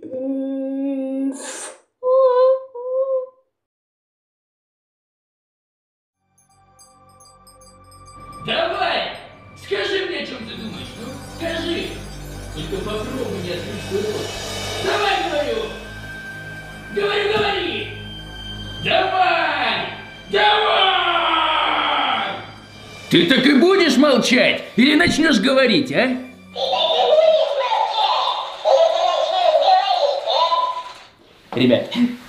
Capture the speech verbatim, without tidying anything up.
Давай! Скажи мне, о чем ты думаешь, ну? Скажи! Только попробуй не открыть свой рот. Давай, говорю! Говори, говори! Давай! Давай! Ты так и будешь молчать? Или начнешь говорить, а? Ребят,